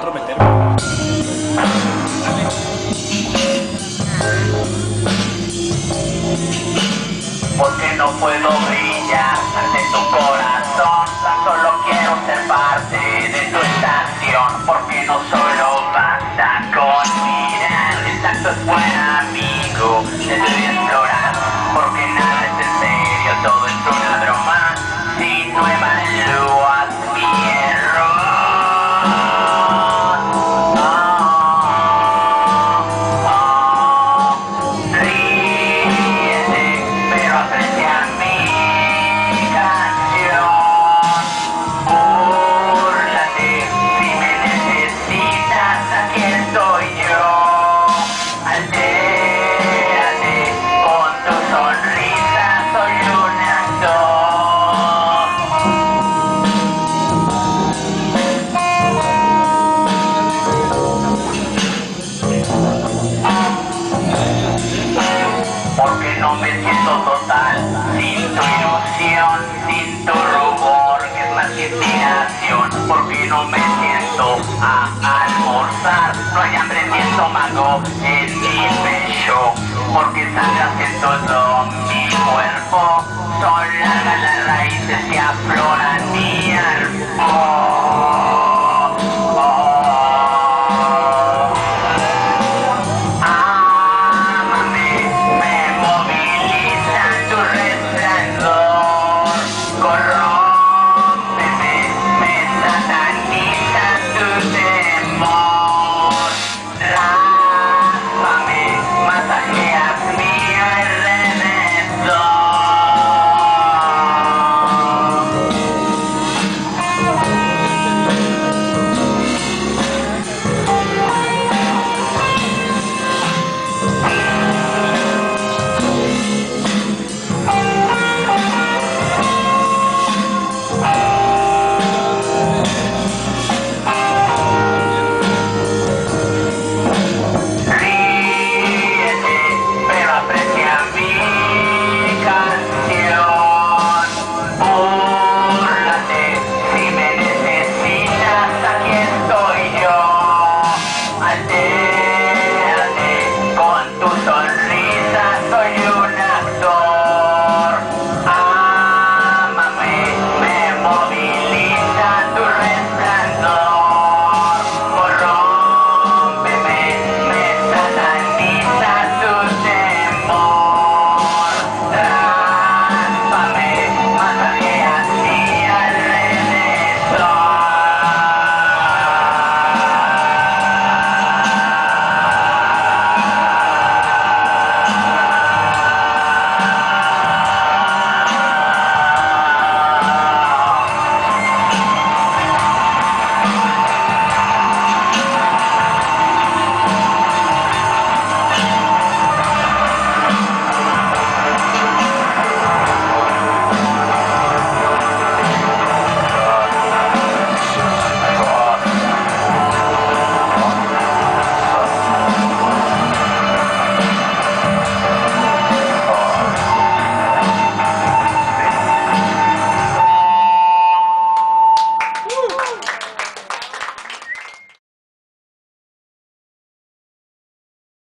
nosotros metemos. Porque no puedo brillar ante tu corazón, tan solo quiero ser parte de tu estación. Porque no solo basta con mirar, el tacto es buen amigo, te debe explorar. Porque nada es en serio, todo es una broma, si no evalúas mi error. Ríete, pero aprecia mi canción. Búrlate, si me necesitas, aquí estoy yo. Altérate con tu sonrisa, soy un actor. Porque no me siento total, sin tu ilusión, sin tu rubor, que es más que inspiración. Porque no me siento a almorzar, no hay hambre en mi estómago, en mi pecho. Porque sangras en todo mi cuerpo, son largas las raíces que afloran